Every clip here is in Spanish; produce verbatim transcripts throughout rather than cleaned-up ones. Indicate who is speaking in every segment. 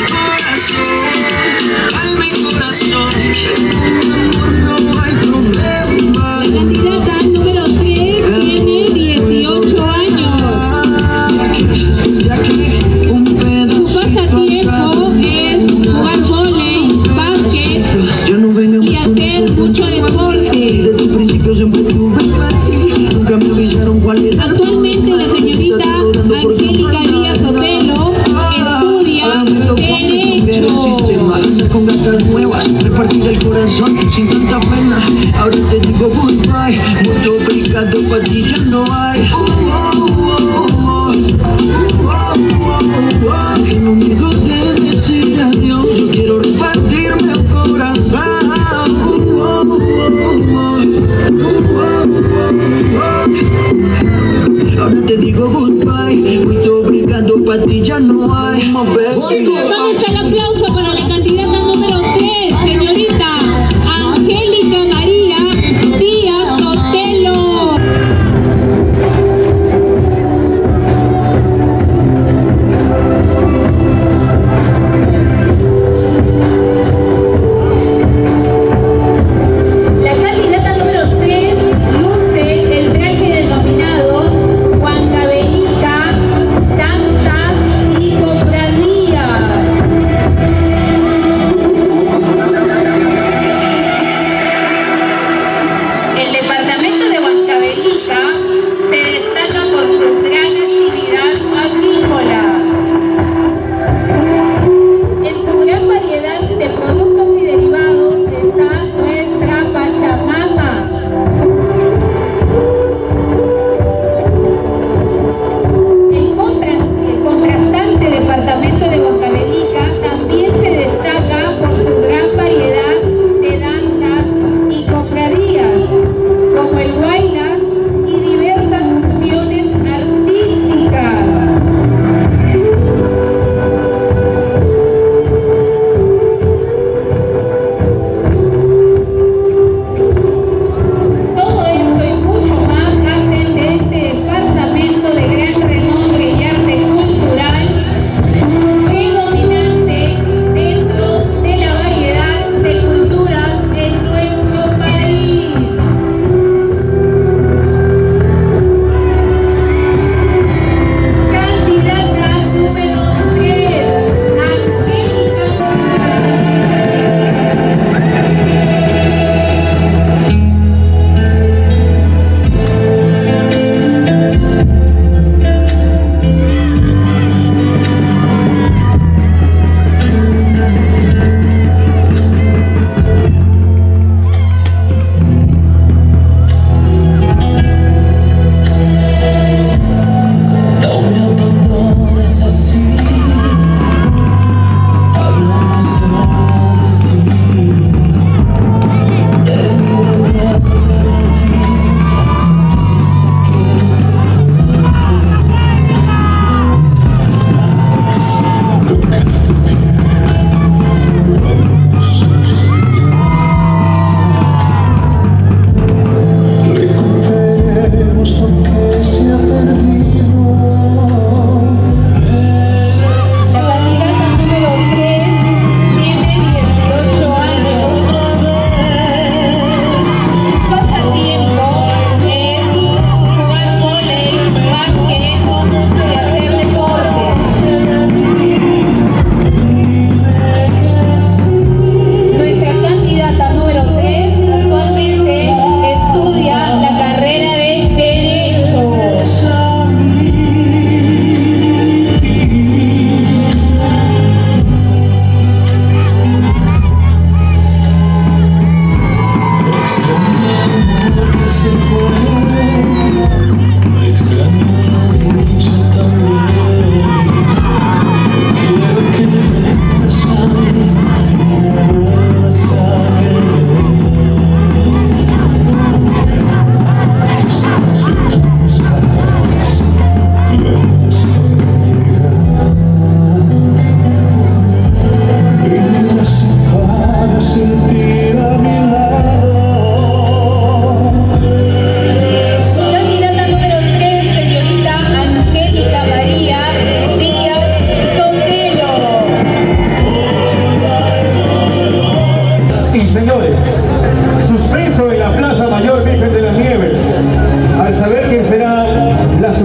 Speaker 1: Actualmente la señorita Angélica Díaz Sotelo estudia Derecho.
Speaker 2: Con gatas nuevas, repartir el corazón sin tanta pena. Ahora te digo goodbye, mucho obrigado, para ti ya no hay. Que no me dejo de decir adiós, yo quiero repartirme el corazón. Ahora te digo goodbye, mucho obrigado, para ti ya no hay.
Speaker 1: ¿Dónde está el aplauso para la candidata número tres, señorita Angélica María Díaz Sotelo? La candidata número tres luce el traje denominado Huancavelica, Danzas y Cofradías.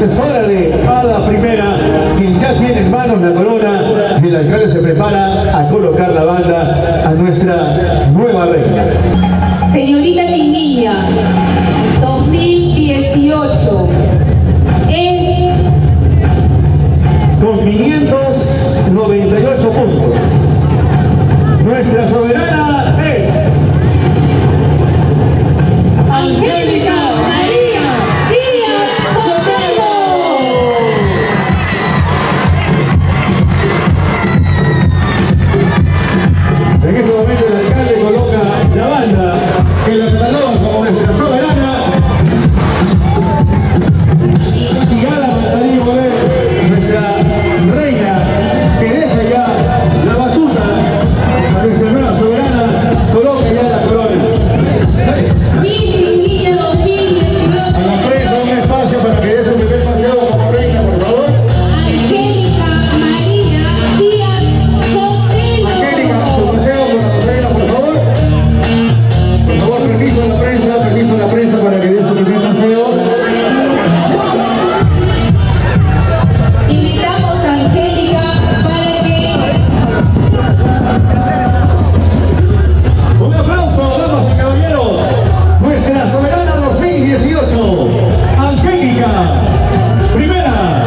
Speaker 3: sucesora de Ada Primera, quien ya tiene en manos la corona, y el alcalde se prepara a colocar la banda a nuestra nueva reina.
Speaker 1: Señorita Liguilla, dos mil dieciocho. Es
Speaker 3: con quinientos noventa y ocho puntos. Nuestra soberana es
Speaker 1: Angélica María Díaz Sotelo.
Speaker 3: En este momento el alcalde coloca la banda que la cataloga como nuestra soberana. Y Gala Mantarillo Bodet, nuestra reina, que deja ya la batuta a nuestra nueva soberana, coloca ya la corona.
Speaker 1: Miss Liguilla dos mil dieciocho.
Speaker 3: A la prensa un espacio para que dé su primer paseo como reina, por favor.
Speaker 1: Angélica María Díaz Sotelo.
Speaker 3: Angélica, su paseo con la reina, por favor. Por favor, permiso a la prensa, permiso a la prensa para que dé su primer paseo.
Speaker 1: Invitamos a Angélica para que
Speaker 3: Un aplauso, damas y caballeros. Nuestra soberana dos mil dieciocho, Angélica Primera.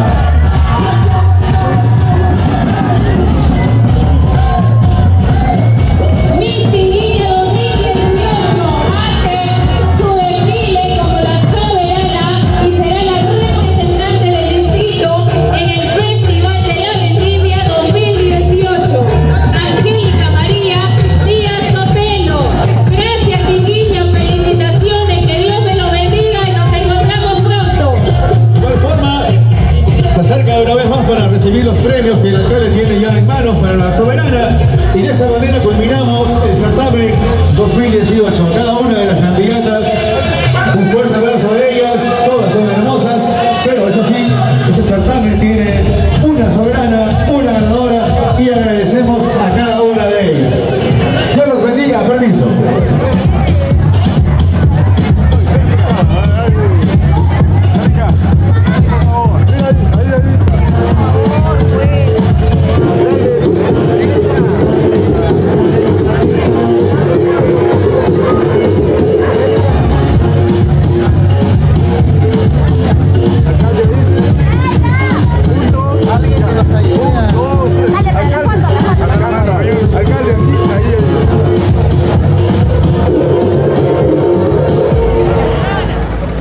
Speaker 1: Miss Liguilla dos mil dieciocho hace su desfile como la soberana y será la representante del distrito en el Festival de la Vendimia dos mil dieciocho. Angélica María Díaz Sotelo. Gracias, Liguilla, felicitaciones, que Dios me lo bendiga y nos encontramos pronto.
Speaker 3: De igual forma, se acerca una vez más para recibir los premios que el alcalde tiene ya en manos para la soberana, y de esa manera culminamos el certamen dos mil dieciocho. Cada una de las candidatas, un fuerte abrazo a ellas, todas son hermosas, pero eso sí, este certamen tiene una soberana, una ganadora, y agradecemos a cada una de ellas. Dios los bendiga, permiso.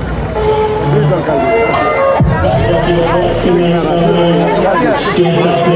Speaker 4: Gracias,